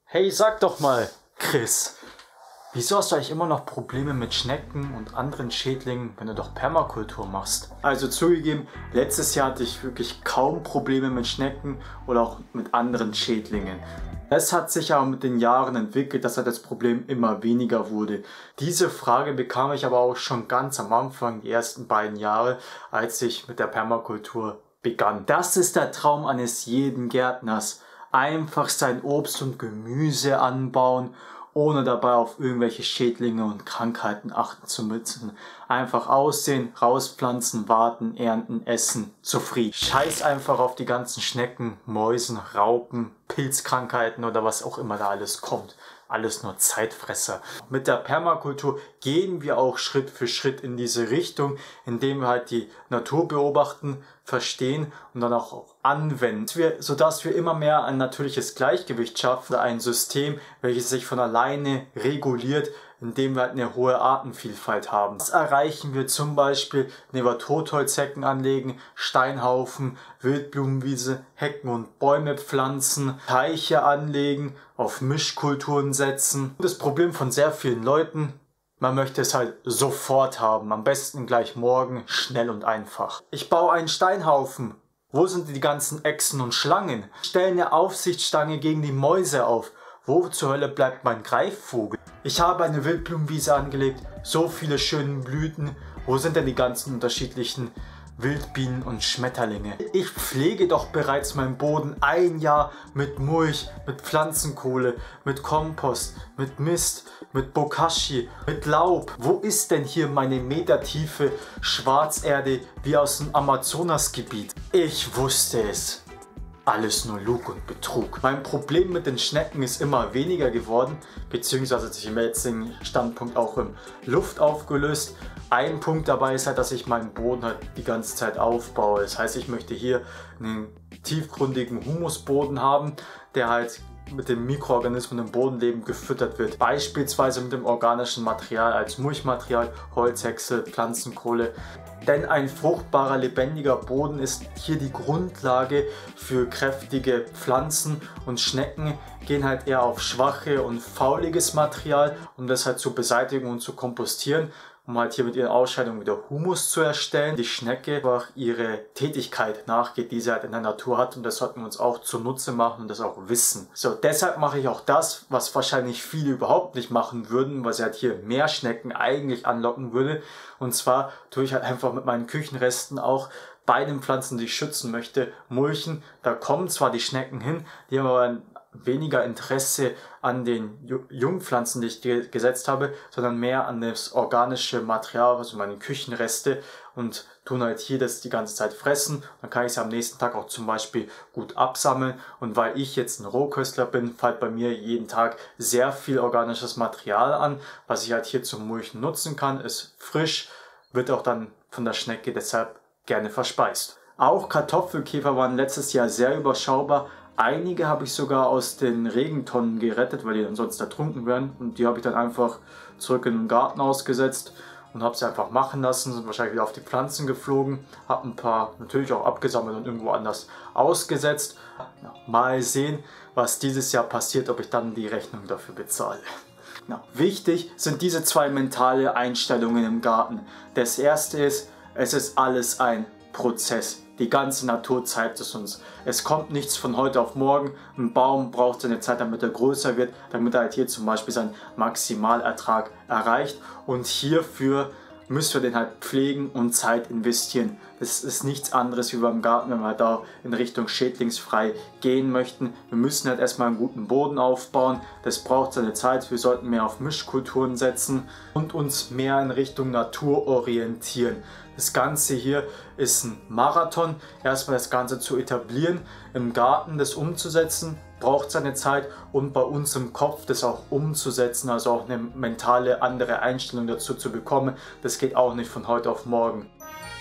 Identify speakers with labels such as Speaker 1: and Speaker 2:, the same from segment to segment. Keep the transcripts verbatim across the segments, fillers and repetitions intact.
Speaker 1: Hey, sag doch mal, Chris, wieso hast du eigentlich immer noch Probleme mit Schnecken und anderen Schädlingen, wenn du doch Permakultur machst? Also zugegeben, letztes Jahr hatte ich wirklich kaum Probleme mit Schnecken oder auch mit anderen Schädlingen. Es hat sich aber mit den Jahren entwickelt, dass halt das Problem immer weniger wurde. Diese Frage bekam ich aber auch schon ganz am Anfang, die ersten beiden Jahre, als ich mit der Permakultur begann. Das ist der Traum eines jeden Gärtners. Einfach sein Obst und Gemüse anbauen, ohne dabei auf irgendwelche Schädlinge und Krankheiten achten zu müssen. Einfach aussehen, rauspflanzen, warten, ernten, essen, zufrieden. Scheiß einfach auf die ganzen Schnecken, Mäusen, Raupen, Pilzkrankheiten oder was auch immer da alles kommt. Alles nur Zeitfresser. Mit der Permakultur gehen wir auch Schritt für Schritt in diese Richtung, indem wir halt die Natur beobachten, verstehen und dann auch anwenden, sodass wir immer mehr ein natürliches Gleichgewicht schaffen, ein System, welches sich von alleine reguliert, indem wir halt eine hohe Artenvielfalt haben. Das erreichen wir zum Beispiel, indem wir Totholzhecken anlegen, Steinhaufen, Wildblumenwiese, Hecken und Bäume pflanzen, Teiche anlegen, auf Mischkulturen setzen. Das Problem von sehr vielen Leuten: man möchte es halt sofort haben, am besten gleich morgen, schnell und einfach. Ich baue einen Steinhaufen. Wo sind die ganzen Echsen und Schlangen? Stelle eine Aufsichtsstange gegen die Mäuse auf. Wo zur Hölle bleibt mein Greifvogel? Ich habe eine Wildblumenwiese angelegt, so viele schöne Blüten. Wo sind denn die ganzen unterschiedlichen Wildbienen und Schmetterlinge? Ich pflege doch bereits meinen Boden ein Jahr mit Mulch, mit Pflanzenkohle, mit Kompost, mit Mist, mit Bokashi, mit Laub. Wo ist denn hier meine metertiefe Schwarzerde wie aus dem Amazonasgebiet? Ich wusste es. Alles nur Lug und Betrug. Mein Problem mit den Schnecken ist immer weniger geworden, beziehungsweise hat sich im jetzigen Standpunkt auch in Luft aufgelöst. Ein Punkt dabei ist halt, dass ich meinen Boden halt die ganze Zeit aufbaue. Das heißt, ich möchte hier einen tiefgründigen Humusboden haben, der halt mit den Mikroorganismen im Bodenleben gefüttert wird. Beispielsweise mit dem organischen Material als Mulchmaterial, Holzhäcksel, Pflanzenkohle. Denn ein fruchtbarer, lebendiger Boden ist hier die Grundlage für kräftige Pflanzen, und Schnecken gehen halt eher auf schwache und fauliges Material, um das halt zu beseitigen und zu kompostieren, um halt hier mit ihren Ausscheidungen wieder Humus zu erstellen. Die Schnecke einfach ihre Tätigkeit nachgeht, die sie halt in der Natur hat, und das sollten wir uns auch zunutze machen und das auch wissen. So, deshalb mache ich auch das, was wahrscheinlich viele überhaupt nicht machen würden, weil sie halt hier mehr Schnecken eigentlich anlocken würde. Und zwar tue ich halt einfach mit meinen Küchenresten auch bei den Pflanzen, die ich schützen möchte, mulchen. Da kommen zwar die Schnecken hin, die haben aber ein weniger Interesse an den Jungpflanzen, die ich gesetzt habe, sondern mehr an das organische Material, also meine Küchenreste, und tun halt hier das die ganze Zeit fressen. Dann kann ich es am nächsten Tag auch zum Beispiel gut absammeln, und weil ich jetzt ein Rohköstler bin, fällt bei mir jeden Tag sehr viel organisches Material an, was ich halt hier zum Mulchen nutzen kann, ist frisch, wird auch dann von der Schnecke deshalb gerne verspeist. Auch Kartoffelkäfer waren letztes Jahr sehr überschaubar. Einige habe ich sogar aus den Regentonnen gerettet, weil die dann sonst ertrunken wären, und die habe ich dann einfach zurück in den Garten ausgesetzt und habe sie einfach machen lassen, sind wahrscheinlich wieder auf die Pflanzen geflogen, habe ein paar natürlich auch abgesammelt und irgendwo anders ausgesetzt. Ja, mal sehen, was dieses Jahr passiert, ob ich dann die Rechnung dafür bezahle. Ja, wichtig sind diese zwei mentale Einstellungen im Garten. Das erste ist, es ist alles ein Prozess. Die ganze Natur zeigt es uns. Es kommt nichts von heute auf morgen. Ein Baum braucht seine Zeit, damit er größer wird, damit er halt hier zum Beispiel seinen Maximalertrag erreicht. Und hierfür müssen wir den halt pflegen und Zeit investieren. Das ist nichts anderes wie beim Garten, wenn wir halt da in Richtung schädlingsfrei gehen möchten. Wir müssen halt erstmal einen guten Boden aufbauen. Das braucht seine Zeit. Wir sollten mehr auf Mischkulturen setzen und uns mehr in Richtung Natur orientieren. Das Ganze hier ist ein Marathon. Erstmal das Ganze zu etablieren, im Garten das umzusetzen, braucht seine Zeit, und bei uns im Kopf das auch umzusetzen, also auch eine mentale andere Einstellung dazu zu bekommen. Das geht auch nicht von heute auf morgen.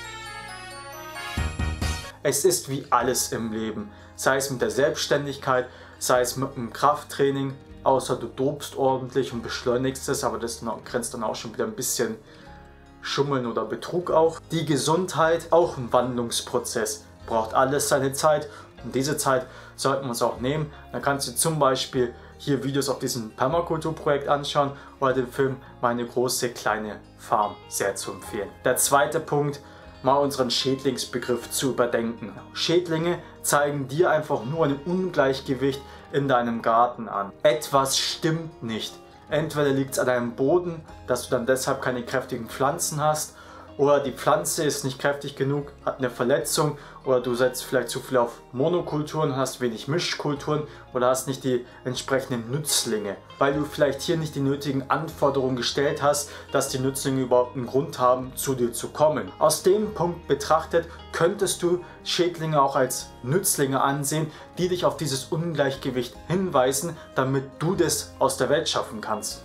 Speaker 1: Es ist wie alles im Leben, sei es mit der Selbstständigkeit, sei es mit dem Krafttraining, außer du dobst ordentlich und beschleunigst es, aber das grenzt dann auch schon wieder ein bisschen Schummeln oder Betrug auch. Die Gesundheit, auch ein Wandlungsprozess, braucht alles seine Zeit, und diese Zeit sollten wir uns auch nehmen. Dann kannst du zum Beispiel hier Videos auf diesem Permakulturprojekt anschauen oder den Film Meine große kleine Farm sehr zu empfehlen. Der zweite Punkt, mal unseren Schädlingsbegriff zu überdenken. Schädlinge zeigen dir einfach nur ein Ungleichgewicht in deinem Garten an. Etwas stimmt nicht. Entweder liegt es an deinem Boden, dass du dann deshalb keine kräftigen Pflanzen hast, oder die Pflanze ist nicht kräftig genug, hat eine Verletzung, oder du setzt vielleicht zu viel auf Monokulturen, hast wenig Mischkulturen oder hast nicht die entsprechenden Nützlinge, weil du vielleicht hier nicht die nötigen Anforderungen gestellt hast, dass die Nützlinge überhaupt einen Grund haben, zu dir zu kommen. Aus dem Punkt betrachtet könntest du Schädlinge auch als Nützlinge ansehen, die dich auf dieses Ungleichgewicht hinweisen, damit du das aus der Welt schaffen kannst.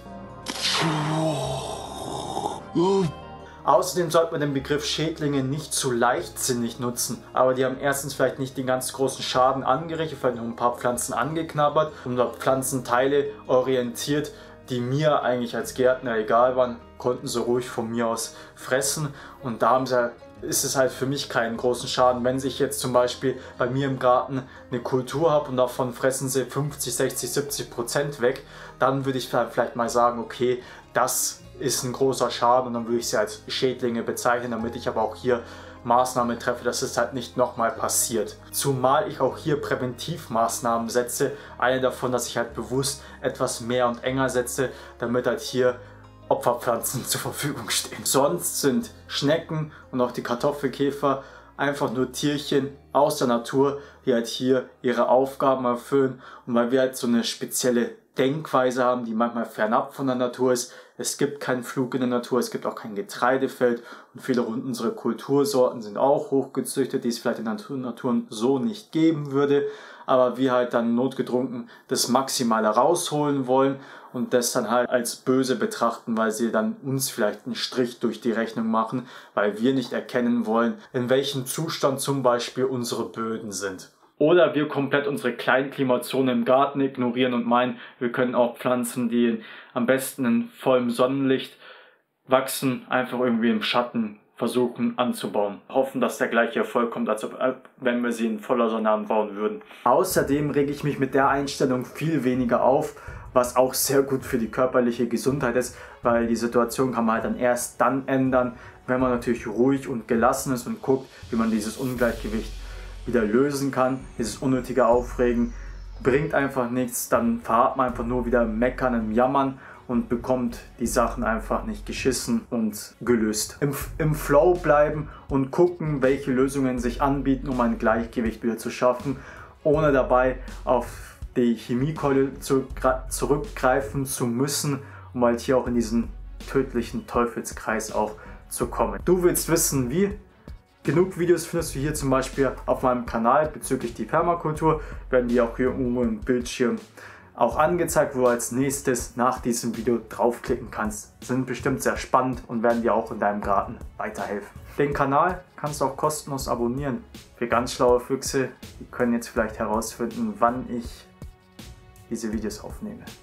Speaker 1: Außerdem sollte man den Begriff Schädlinge nicht zu leichtsinnig nutzen, aber die haben erstens vielleicht nicht den ganz großen Schaden angerichtet, vielleicht nur ein paar Pflanzen angeknabbert und Pflanzenteile orientiert, die mir eigentlich als Gärtner egal waren, konnten sie ruhig von mir aus fressen, und da haben sie, ist es halt für mich keinen großen Schaden. Wenn ich jetzt zum Beispiel bei mir im Garten eine Kultur habe und davon fressen sie fünfzig, sechzig, siebzig Prozent weg, dann würde ich vielleicht mal sagen, okay, das ist ein großer Schaden, und dann würde ich sie als Schädlinge bezeichnen, damit ich aber auch hier Maßnahmen treffe, dass es halt nicht nochmal passiert. Zumal ich auch hier Präventivmaßnahmen setze. Eine davon, dass ich halt bewusst etwas mehr und enger setze, damit halt hier Opferpflanzen zur Verfügung stehen. Sonst sind Schnecken und auch die Kartoffelkäfer einfach nur Tierchen aus der Natur, die halt hier ihre Aufgaben erfüllen, und weil wir halt so eine spezielle Denkweise haben, die manchmal fernab von der Natur ist. Es gibt keinen Flug in der Natur, es gibt auch kein Getreidefeld, und viele unserer Kultursorten sind auch hochgezüchtet, die es vielleicht in der Natur so nicht geben würde, aber wir halt dann notgedrungen das Maximale rausholen wollen und das dann halt als böse betrachten, weil sie dann uns vielleicht einen Strich durch die Rechnung machen, weil wir nicht erkennen wollen, in welchem Zustand zum Beispiel unsere Böden sind. Oder wir komplett unsere Kleinklimazone im Garten ignorieren und meinen, wir können auch Pflanzen, die am besten in vollem Sonnenlicht wachsen, einfach irgendwie im Schatten versuchen anzubauen. Hoffen, dass der gleiche Erfolg kommt, als wenn wir sie in voller Sonne anbauen würden. Außerdem rege ich mich mit der Einstellung viel weniger auf, was auch sehr gut für die körperliche Gesundheit ist, weil die Situation kann man halt dann erst dann ändern, wenn man natürlich ruhig und gelassen ist und guckt, wie man dieses Ungleichgewicht wieder lösen kann. Dieses unnötige Aufregen bringt einfach nichts, dann verharrt man einfach nur wieder Meckern und Jammern und bekommt die Sachen einfach nicht geschissen und gelöst. Im, im Flow bleiben und gucken, welche Lösungen sich anbieten, um ein Gleichgewicht wieder zu schaffen, ohne dabei auf die Chemiekeule zu, zurückgreifen zu müssen, um halt hier auch in diesen tödlichen Teufelskreis auch zu kommen. Du willst wissen, wie? Genug Videos findest du hier zum Beispiel auf meinem Kanal bezüglich die Permakultur. Werden die auch hier irgendwo im Bildschirm auch angezeigt, wo du als nächstes nach diesem Video draufklicken kannst. Sind bestimmt sehr spannend und werden dir auch in deinem Garten weiterhelfen. Den Kanal kannst du auch kostenlos abonnieren. Für ganz schlaue Füchse, die können jetzt vielleicht herausfinden, wann ich diese Videos aufnehme.